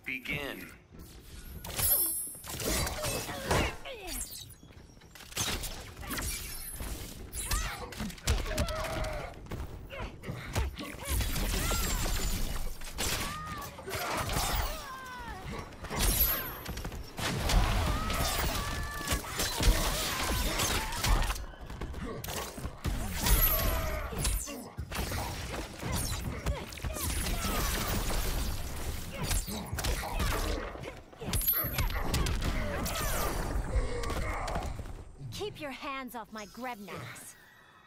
Begin. Keep your hands off my Grebnaks.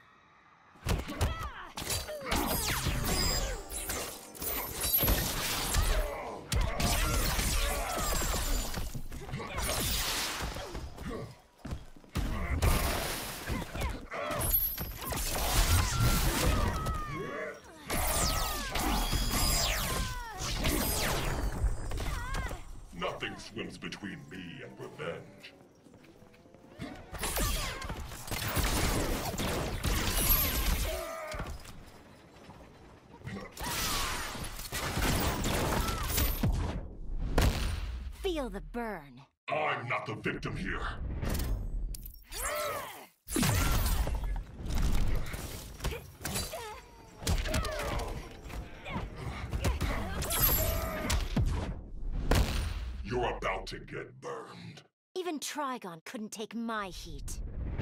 Nothing swims between me and revenge. Feel the burn. I'm not the victim here. You're about to get burned. Even Trigon couldn't take my heat.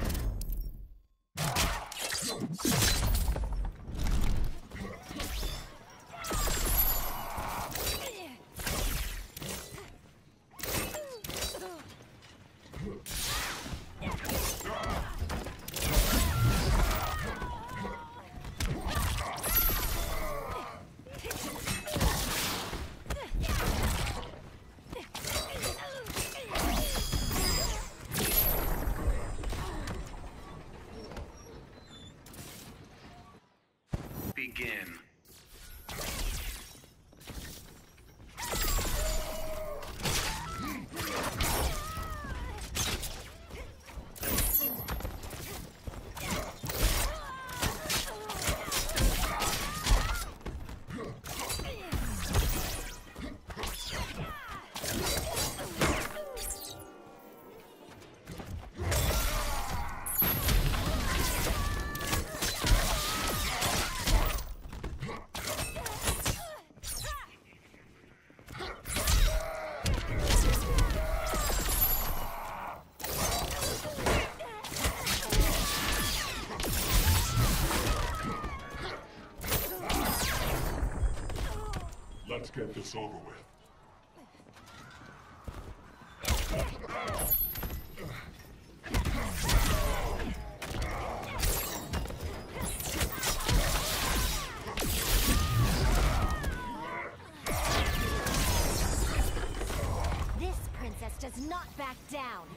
Begin. Let's get this over with. This princess does not back down.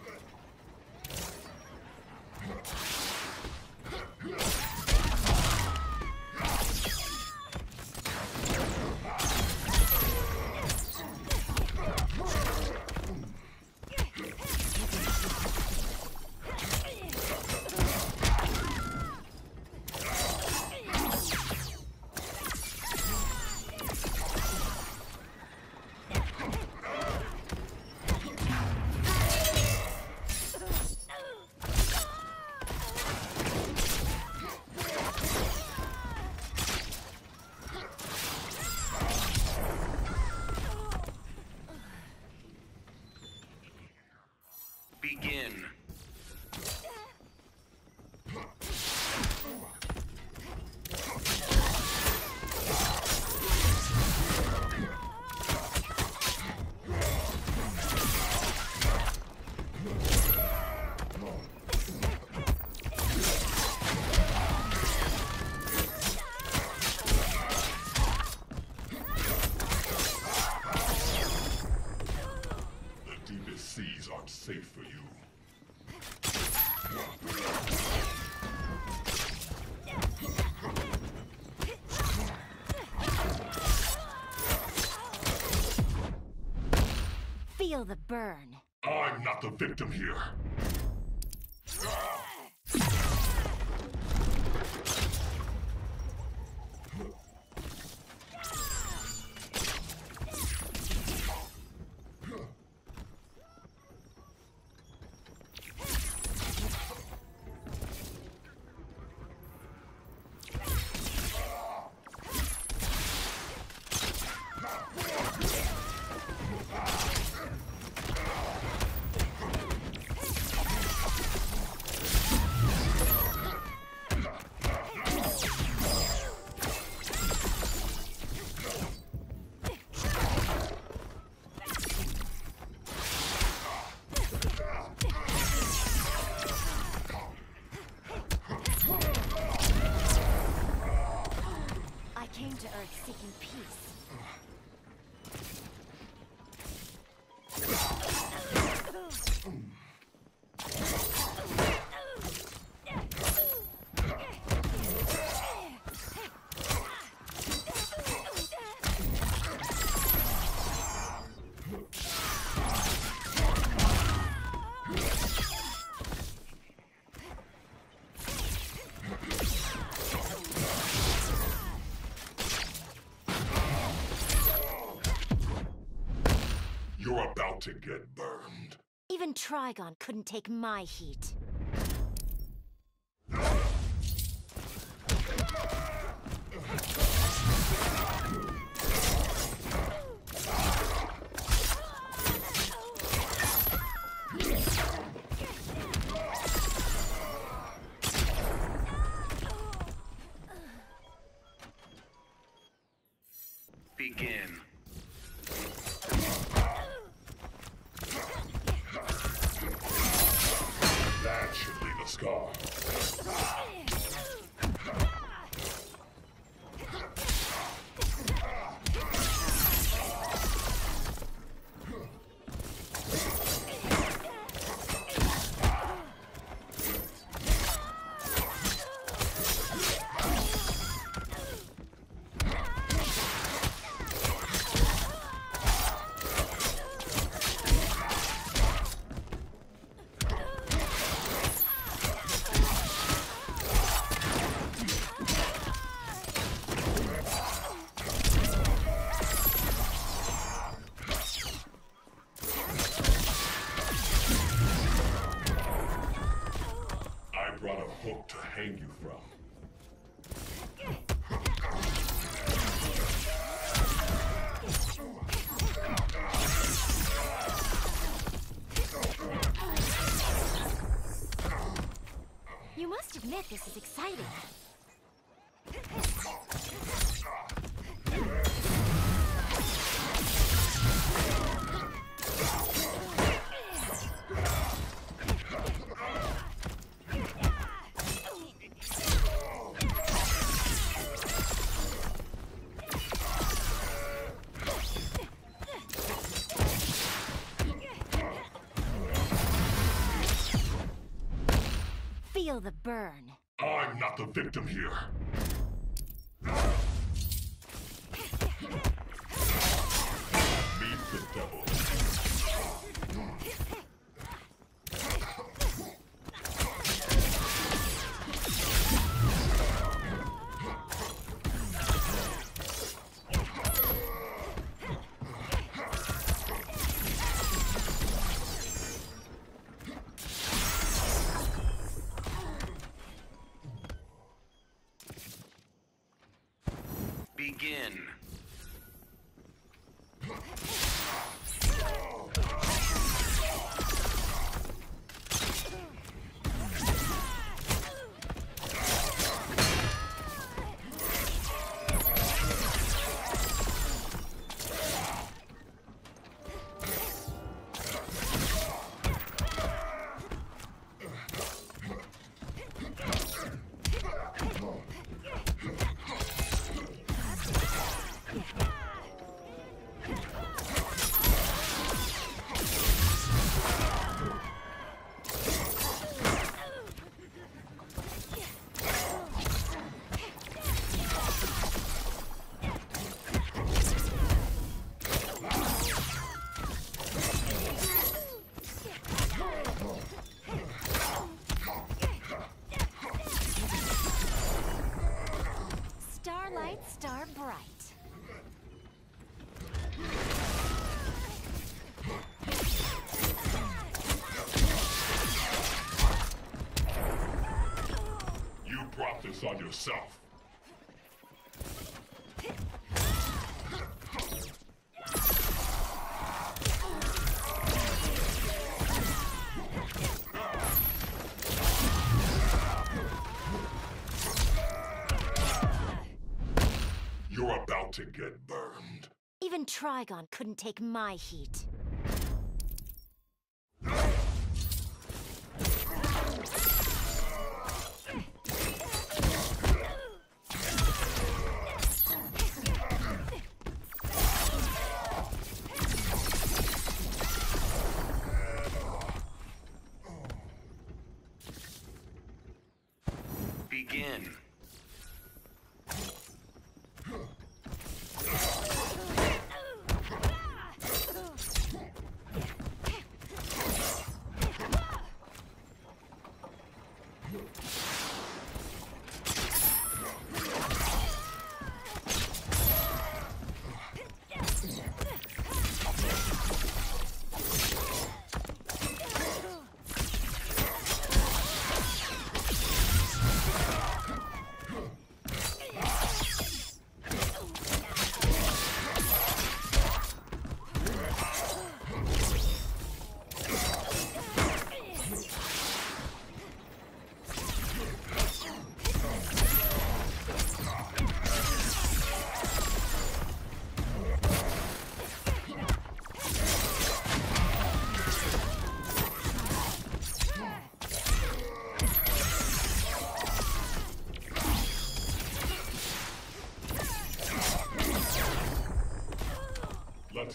Begin. The deepest seas aren't safe for you. Feel the burn. I'm not the victim here. You're about to get burned. Even Trigon couldn't take my heat. Begin. That should leave a scar. Brought a hook to hang you from. You must admit this is exciting. Feel the burn. I'm not the victim here. Meet the devil. Begin. Starlight, star bright. You brought this on yourself. You're about to get burned. Even Trigon couldn't take my heat. Begin.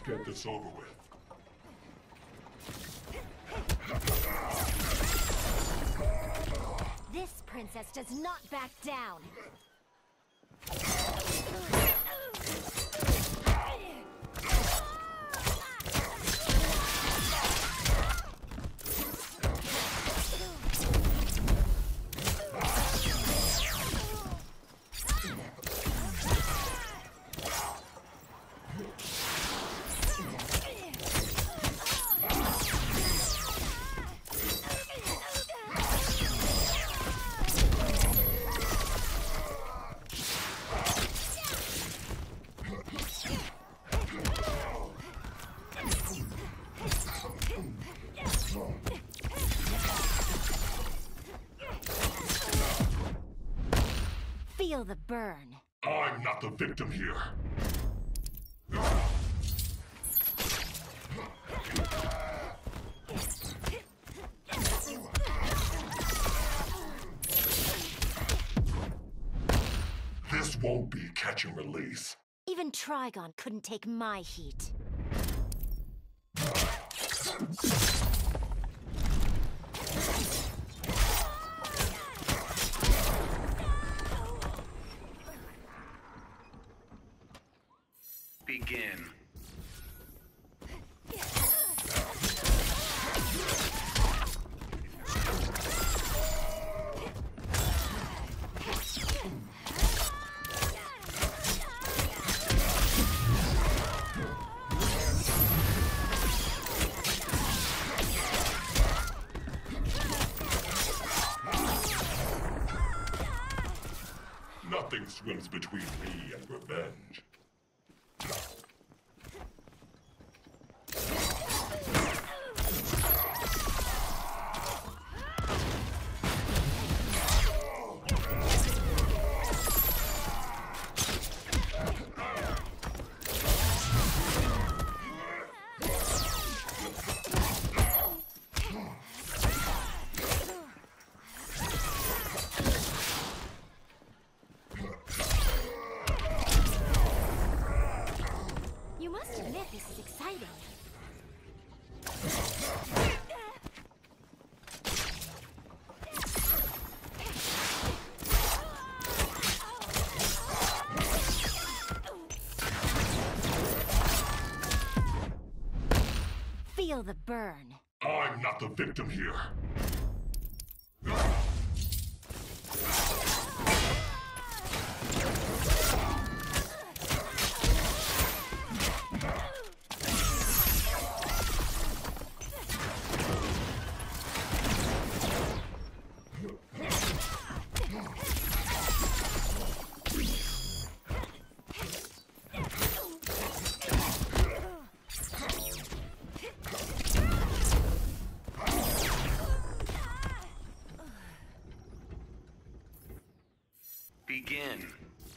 get this over with. This princess does not back down. Feel the burn. I'm not the victim here. This won't be catch and release. Even Trigon couldn't take my heat. Begin. Nothing swims between me and revenge. You must admit this is exciting. Feel the burn. I'm not the victim here. Begin.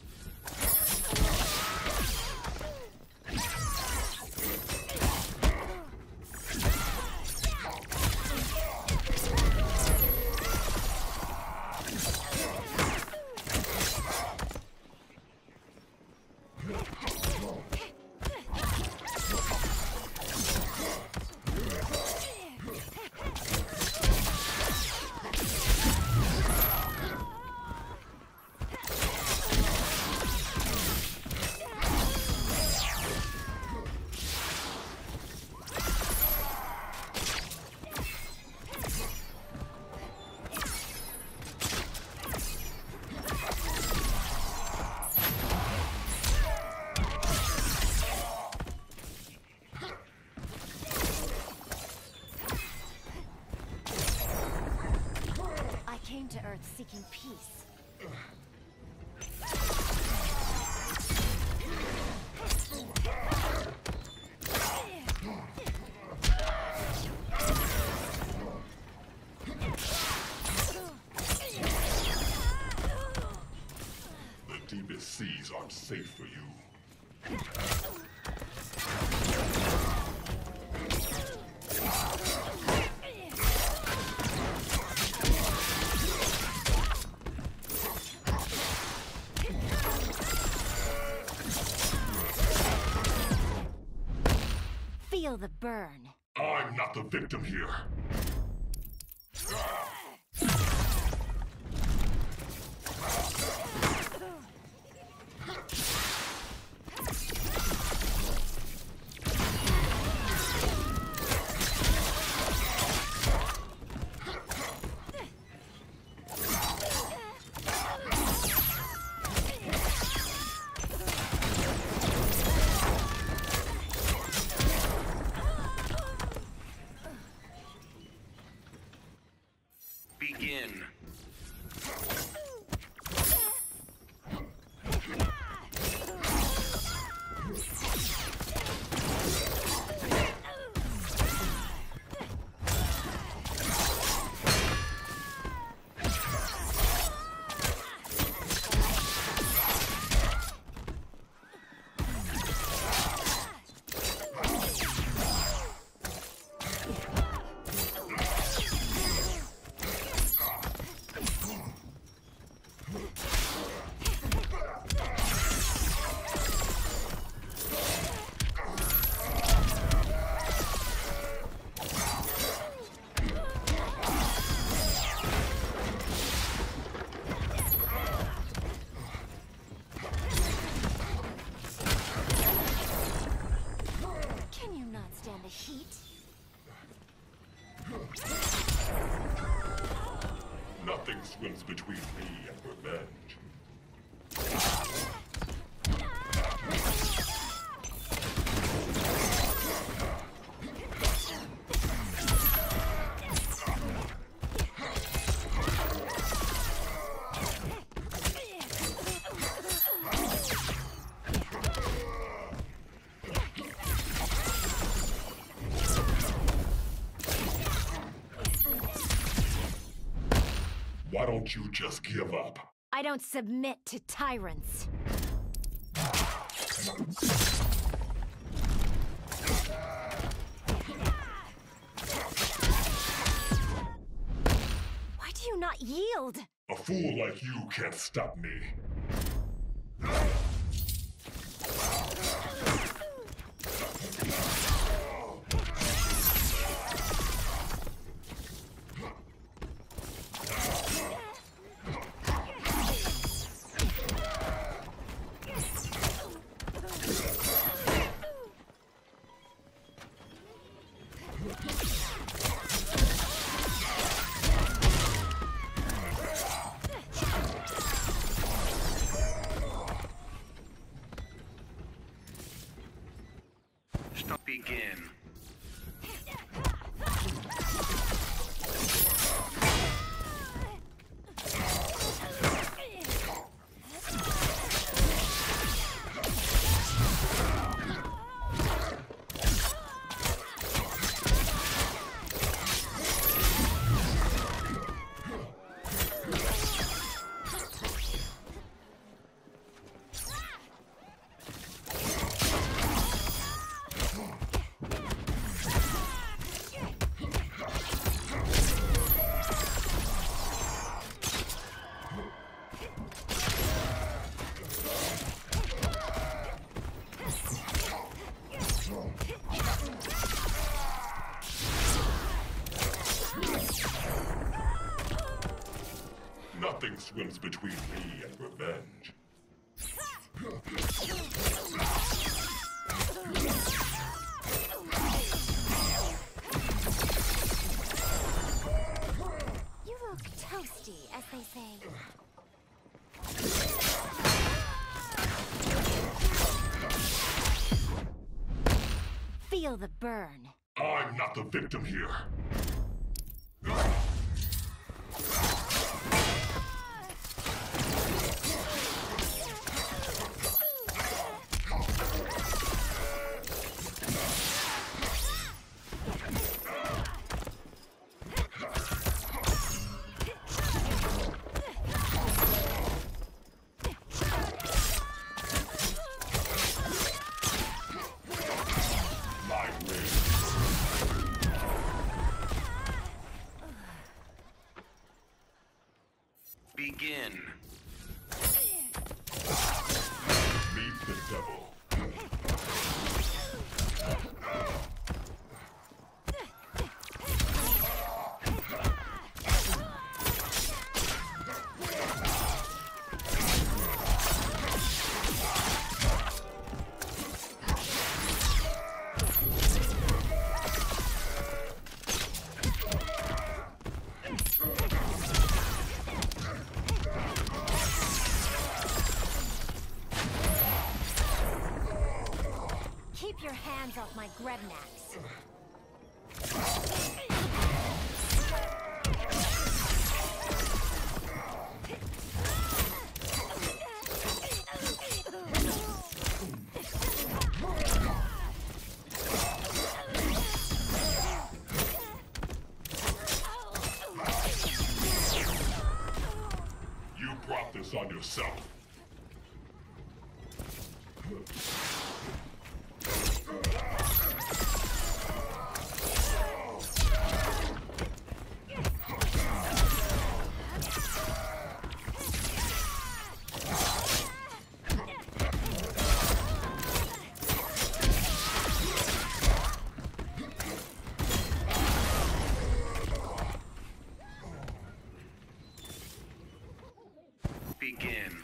Came to Earth seeking peace. The deepest seas aren't safe for you. Feel the burn. I'm not the victim here. Begin. The heat? Nothing swims between me and revenge. Why don't you just give up? I don't submit to tyrants. Why do you not yield? A fool like you can't stop me. Begin. Nothing swims between me and revenge. You look toasty, as they say. Feel the burn. I'm not the victim here. off my Grebnax. You brought this on yourself. Begin.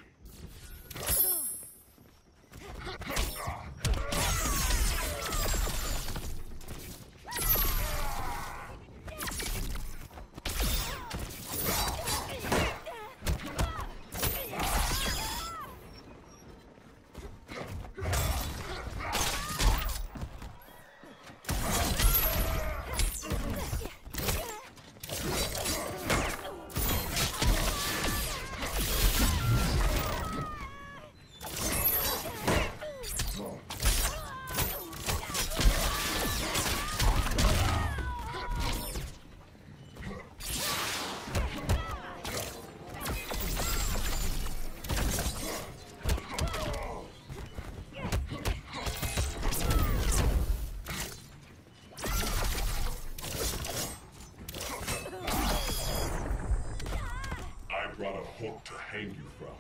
Brought a hook to hang you from.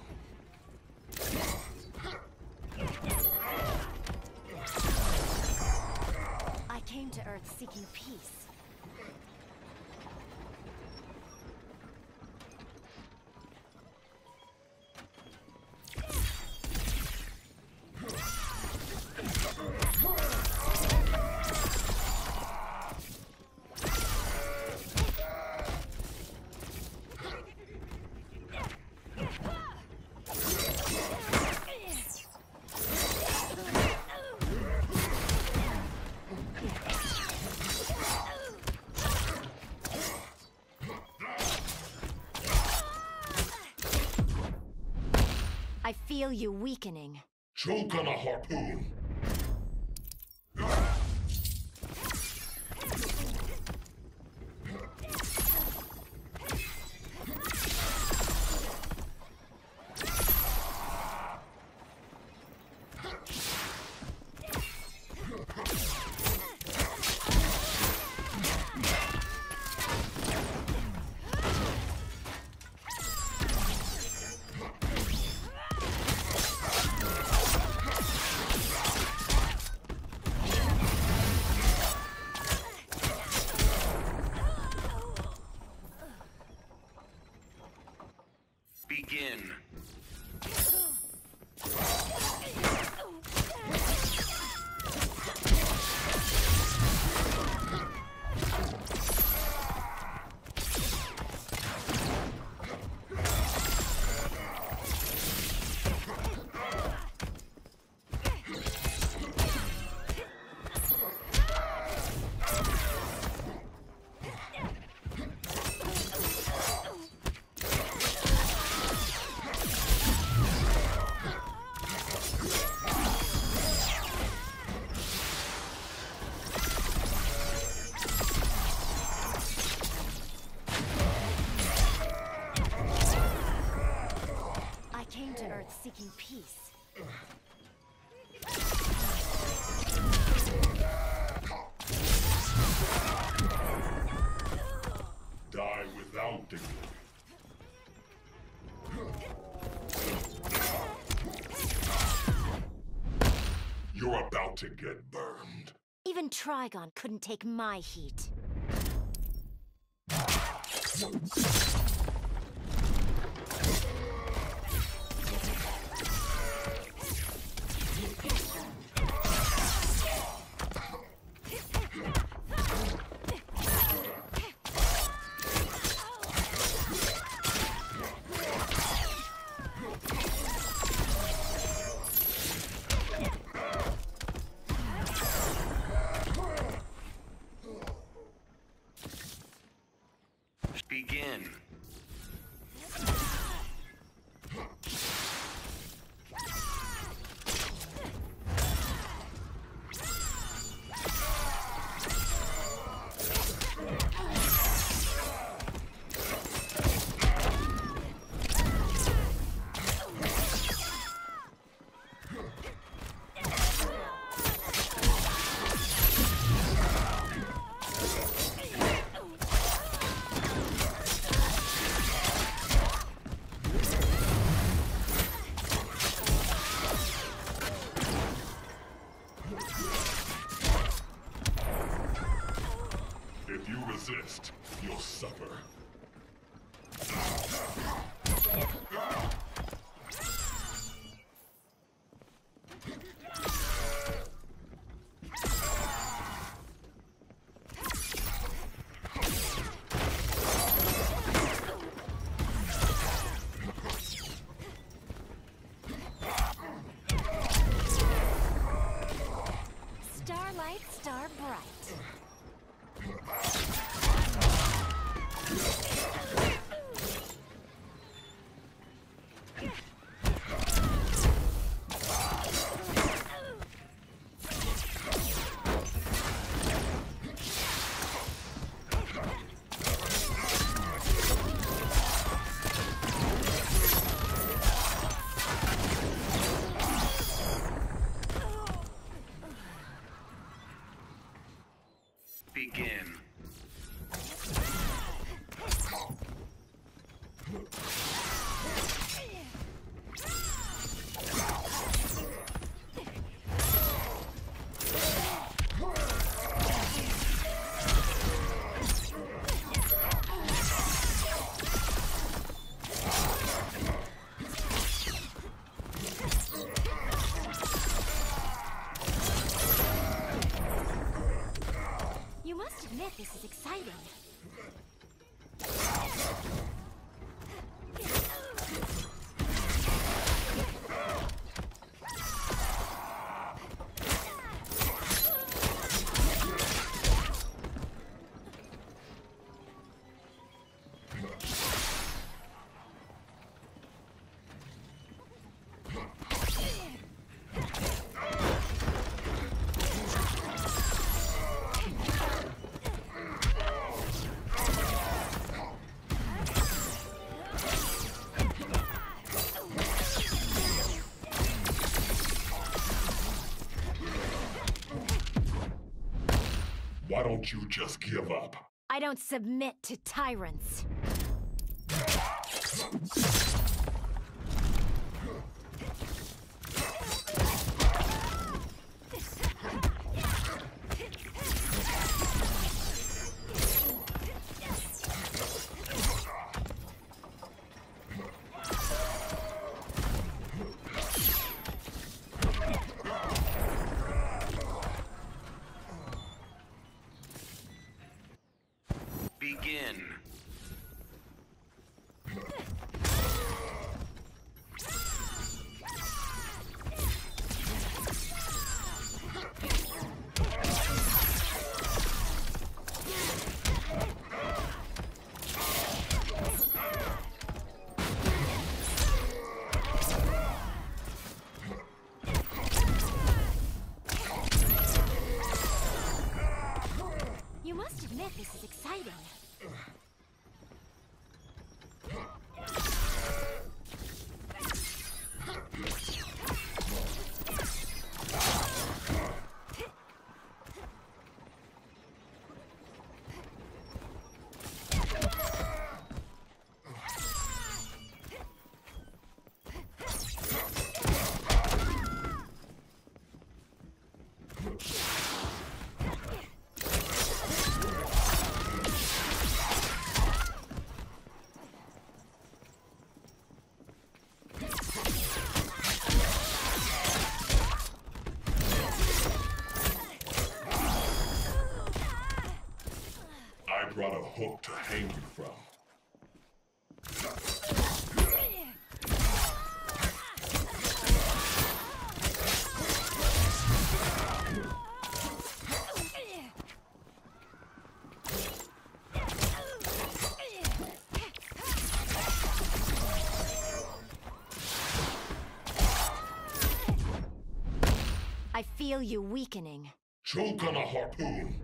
I came to Earth seeking peace. I feel you weakening. Choke on a harpoon. Begin. Seeking peace. Die without dignity. You're about to get burned. Even Trigon couldn't take my heat. Begin. If you resist, you'll suffer. Starlight, star bright. Begin. You must admit this is exciting. Why don't you just give up? I don't submit to tyrants. Begin. You must admit this is exciting. I brought a hook to hang you from. feel you weakening. Choke on a harpoon.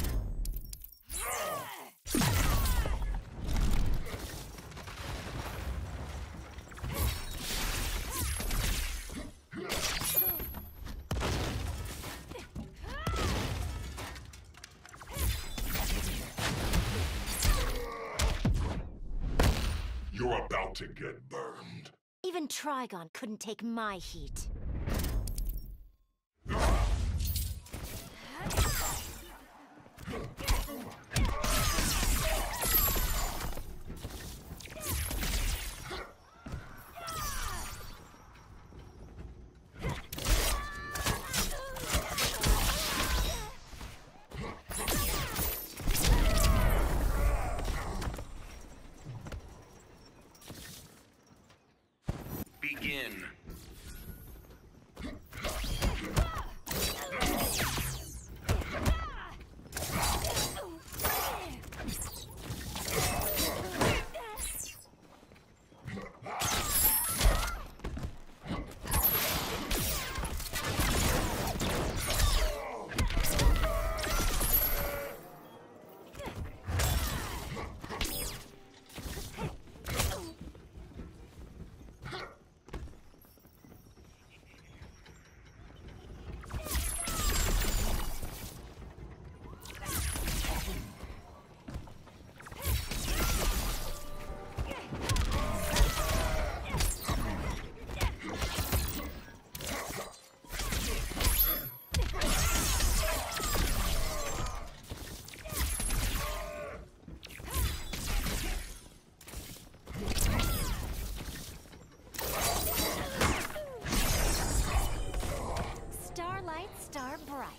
You're about to get burned. Even Trigon couldn't take my heat. Begin. Star bright.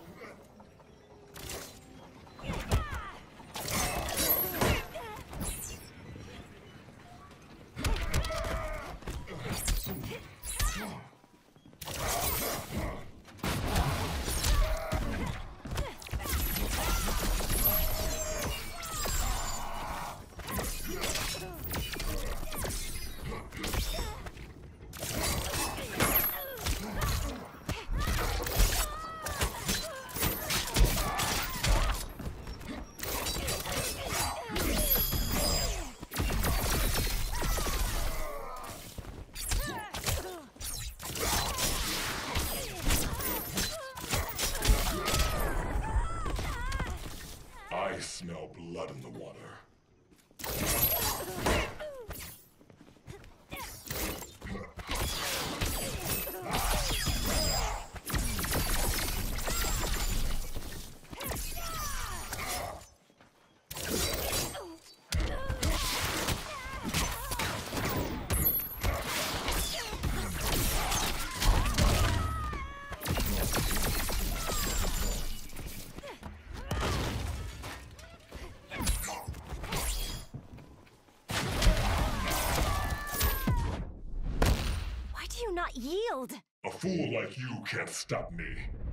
I smell blood in the water. Not yield. A fool like you can't stop me.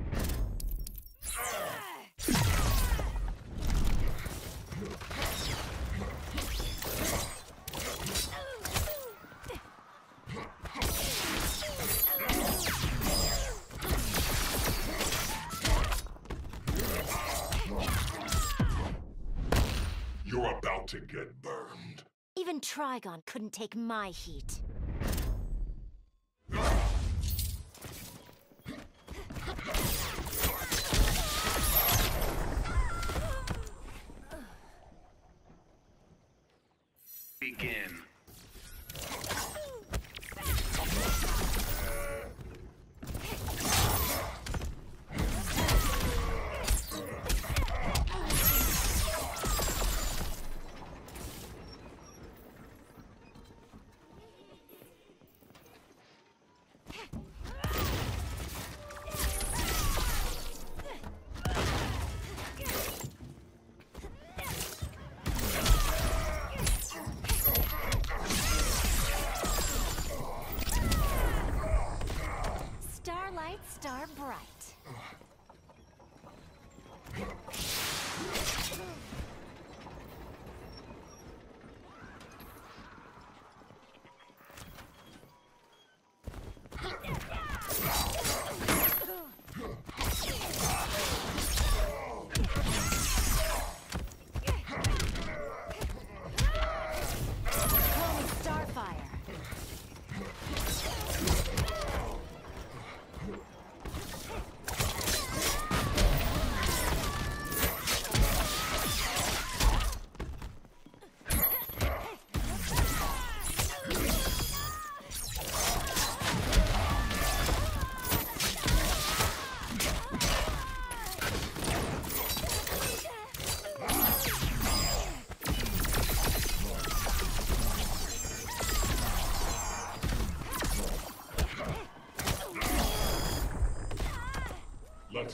You're about to get burned. Even Trigon couldn't take my heat. Begin.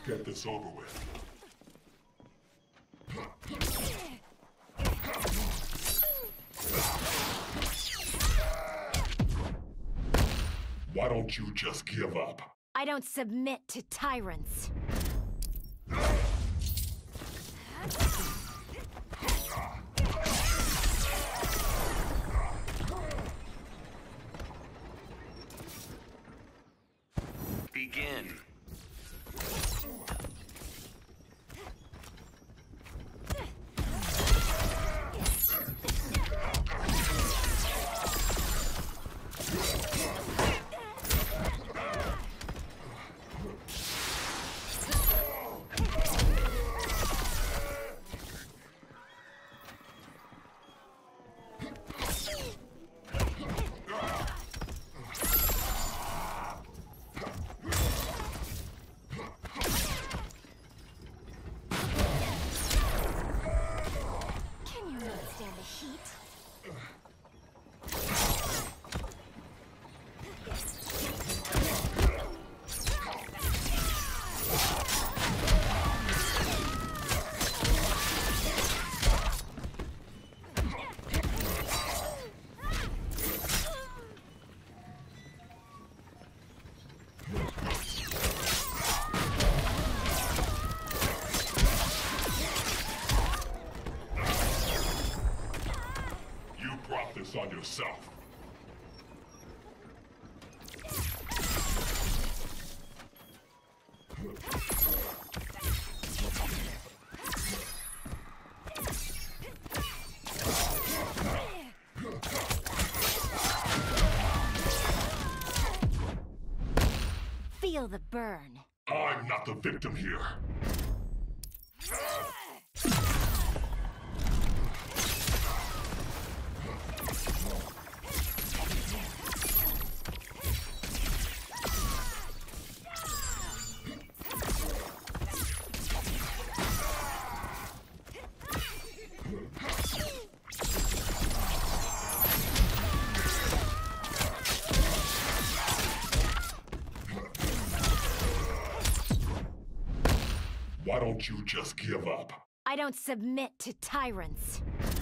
get this over with. Why don't you just give up? I don't submit to tyrants. Begin. This on yourself. Feel the burn. I'm not the victim here. Why don't you just give up? I don't submit to tyrants.